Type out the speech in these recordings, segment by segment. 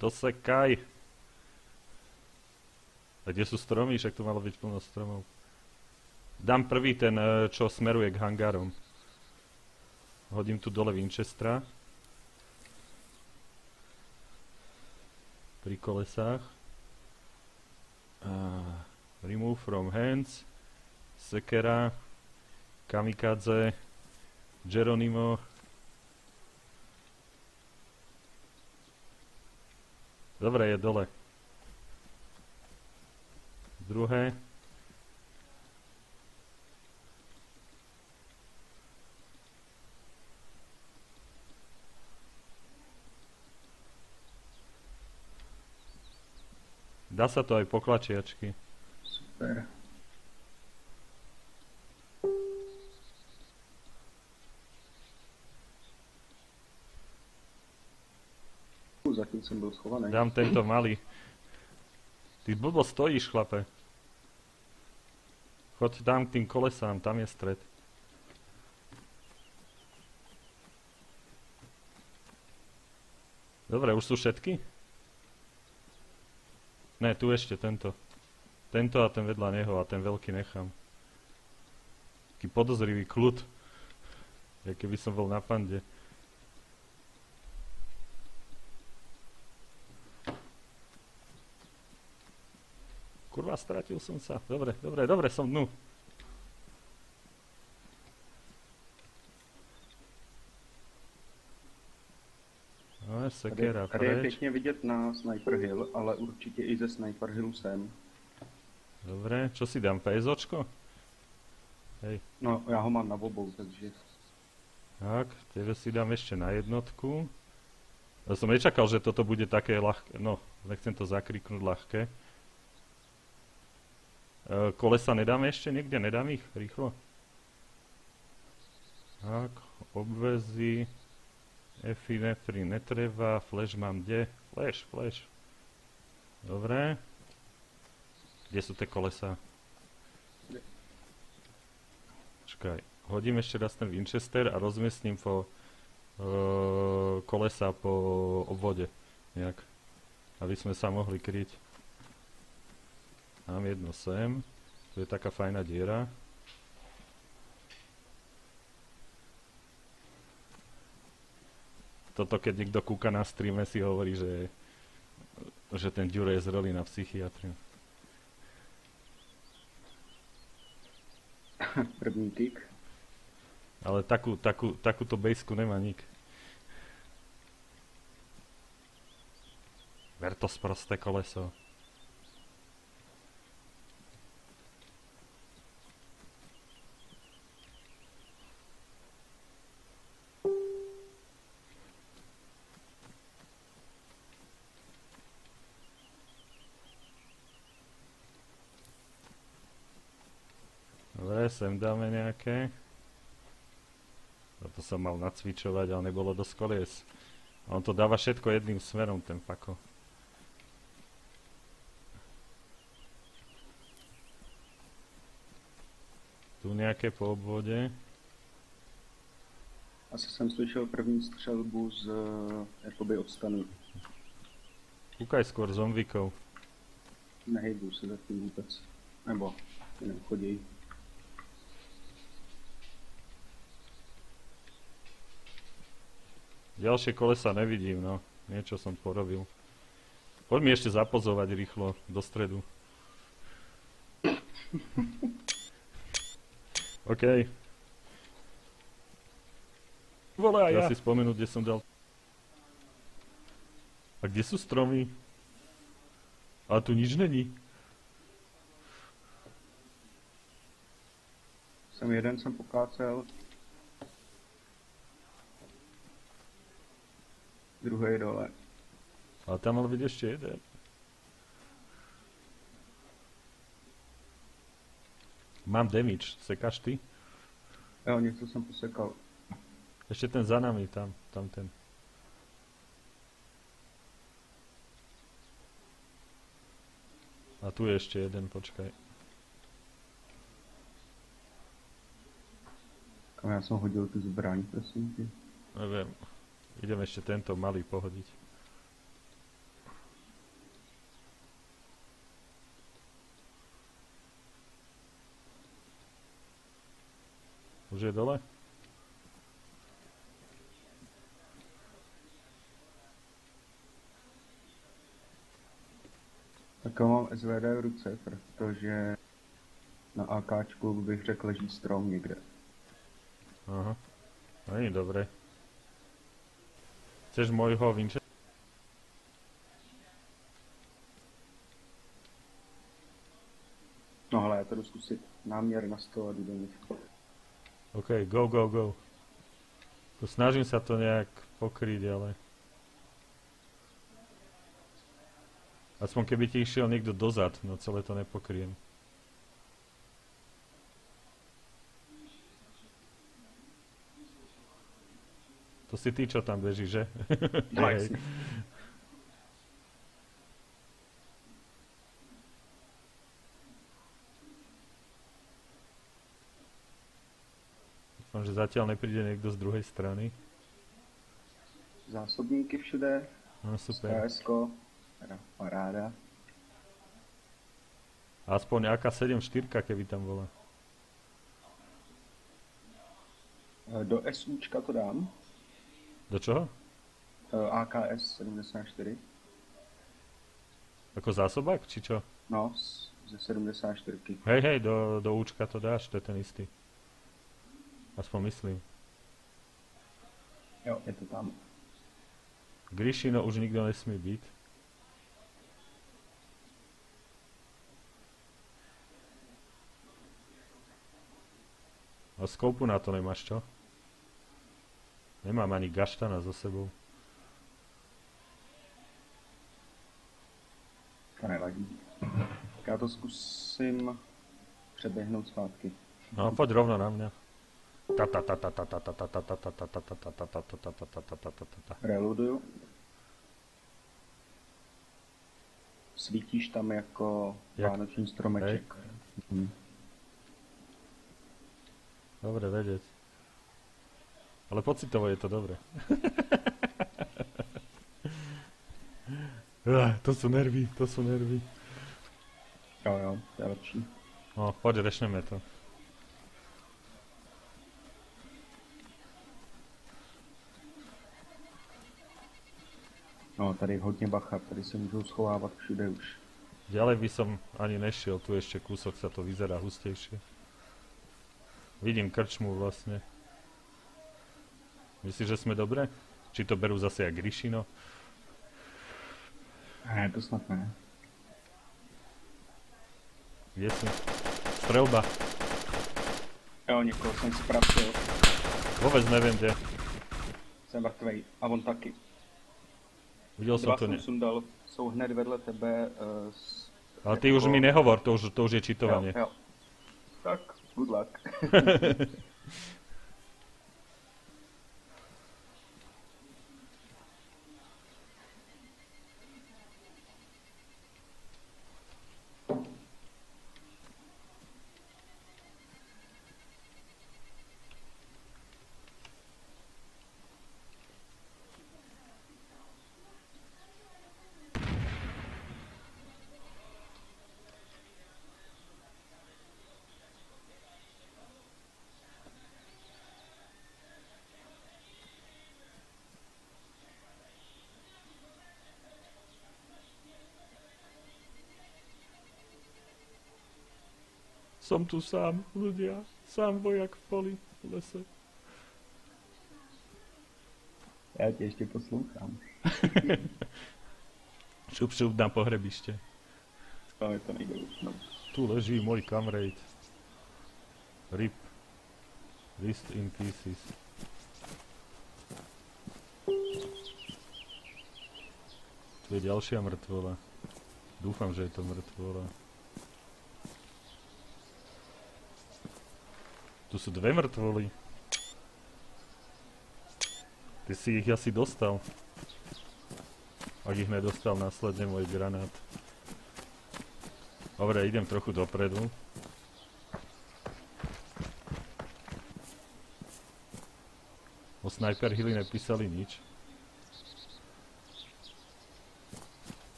Dosekaj. A kde sú stromy? Však tu malo byť plno stromov. Dám prvý ten, čo smeruje k hangárom. Hodím tu dole Winchestera. Pri kolesách. Remove from hands. Sekera. Kamikadze. Geronimo. Dobre, je dole. Druhé. Dá sa to aj po klačiačky. Super. Zatím som byl schovaný. Dám tento malý. Ty blbo stojíš, chlape. Choď tam k tým kolesám, tam je stred. Dobre, už sú všetky? Ne, tu ešte tento. Tento a ten vedľa neho a ten veľký nechám. Taký podozrivý kľud. Jak keby som bol na pande. Kurva, stratil som sa. Dobre, dobre, dobre, som dnu. No, sekera Tady je preč. pěkně vidět na Sniper Hill, ale určitě i ze Sniper Hillu sem. Dobre, čo si dám, PSOčko? Hej. No, já ho mám na obou, takže... Tak, tebe si dám ešte na jednotku. Ja som nečakal, že toto bude také ľahké. No, nechcem to zakriknúť ľahké. Kolesa nedáme ešte niekde? Nedám ich? Rýchlo. Tak, obvezy. Epinefrin netreba. Flash mám kde? Flash, flash. Dobre. Kde sú tie kolesa? Počkaj. Hodím ešte raz ten Winchester a rozmiestním kolesa po obvode. Nejak. Aby sme sa mohli kryť. Mám jedno sem. Tu je taká fajná diera. Toto, keď niekto kúka na streame, si hovorí, že ten Ďuro je zrelý na psychiatriu. První kick. Ale takúto bejsku nemá nik. Ver to sprosté koleso. Dobre, sem dáme nejaké. Toto som mal nacvičovať, ale nebolo dosť kolies. A on to dáva všetko jedným smerom, ten pako. Tu nejaké po obvode. Asi jsem slyšel první střelbu z jakoby od stanu. Kúkaj skôr zombíkov. Nehejbu se zatím vůbec. Nebo jenom chodí. Ďalšie kolesa nevidím, no. Niečo som porobil. Poď mi ešte zapozovať rýchlo do stredu. OK. Vole, a Ja ja. si spomenúť, kde som dal. A kde sú stromy? Ale tu nič není. Jeden jsem pokácel. Druhý dole. Ale tam mal byť ešte jeden. Mám damage, sekáš ty? Jo, něco jsem posekal. Ešte ten za nami, tam ten. A tu je ešte jeden, počkaj. Kam já jsem hodil tu zbraň, prosím tě. Neviem. Idem ešte tento malý pohodiť. Už je dole? Tak já mám SVD v ruce, protože na AKčku bych řekl, leží strom někde. Aha. Není dobré. Chceš môjho Winchestera? No hele, já to jdu zkusit náměr na 100 a jdu do nich. OK, go, go, go. To snažím sa to nejak pokryť, ale... Aspoň keby ti išiel niekto dozad, no celé to nepokryjem. To si ty, čo tam beží, že? No, Hej. jasně. Dúfam, že zatiaľ nepríde niekto z druhej strany. Zásobníky všude, No super. SKS-ko, teda paráda. Aspoň AK-74, keby tam bola. Do SUčka to dám. Do čoho? AKS 74. Ako zásobák, či čo? No, ze 74. Hej, do účka to dáš, to je ten istý. Aspoň myslím. Jo, je to tam. Gryšino už nikto nesmí byť. A skoupu na to nemáš, čo? Nemám ani gaštana so sebou. To nevadí. Tak já to zkusím přeběhnout zpátky. No, poď rovno na mňa. Reloaduju. Svítíš tam jako vánoční stromeček. Dobre vedieť. Ale pocitovo je to dobre. To sú nervy, to sú nervy. Jo, to je lepší. No, poď, rešneme to. No, tady hodně bacha, tady se můžou schovávat všude už. Ďalej by som ani nešiel, tu ešte kúsok sa to vyzerá hustejšie. Vidím krčmu vlastne. Myslíš, že sme dobre? Či to berú zase jak Gryšino? Ne, to snad ne. Kde si? Strelba. Jo, někoho jsem zpratil. Vôbec neviem, kde. Jsem mrtvej. A on taky. Videl som Dva to jsem ne... sundal, jsou hned vedle tebe. Ale ty už mi nehovor, to už je čitovanie. Jo. Tak, good luck. Som tu sám, ľudia. Sám vojak v poli, v lese. Já tě ještě poslouchám. Šup, šup na pohrebište. Ale to nejde už, no. Tu leží môj kamrejt. RIP. List in pieces. Tu je ďalšia mŕtvola. Dúfam, že je to mŕtvola. Tu sú dve mŕtvoly. Ty si ich asi dostal. Ak ich nedostal následne môj granát. Dobre, idem trochu dopredu. O Sniper Hilli nepísali nič.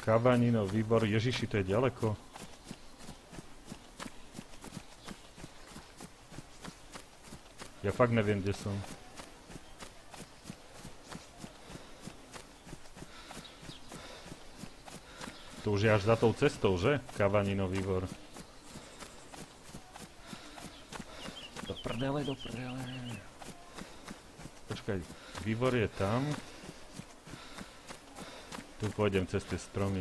Kavanino, výbor, Ježiši, to je ďaleko. Ja fakt neviem, kde som. To už je až za tou cestou, že? Kavanino, výbor. Do prdele, do prdele. Počkaj, výbor je tam. Tu pôjdem cez tie stromy.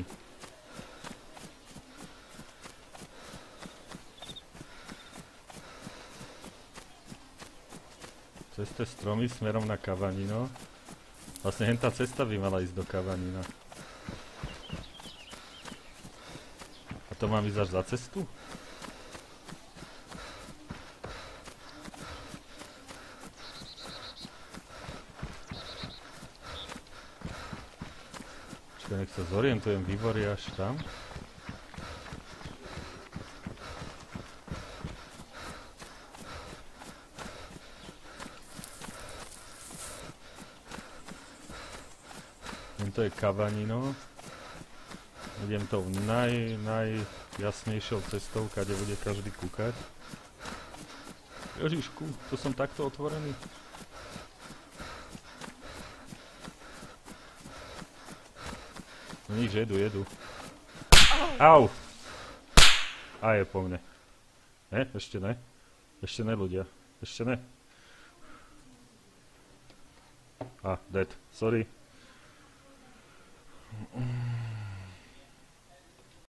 Cez tie stromy smerom na Kavanino. Vlastne hen tá cesta by mala ísť do Kavanina. A to mám ísť až za cestu? Nech sa zorientujem, výbor je až tam. Tento je Kavanino. Idem tou najjasnejšou cestou, kade bude každý kúkať. Ježišku, to som takto otvorený. No nič, jedu. Au! A je po mne. Ne, ešte ne. Ešte ne, ľudia. Ešte ne. Dead. Sorry.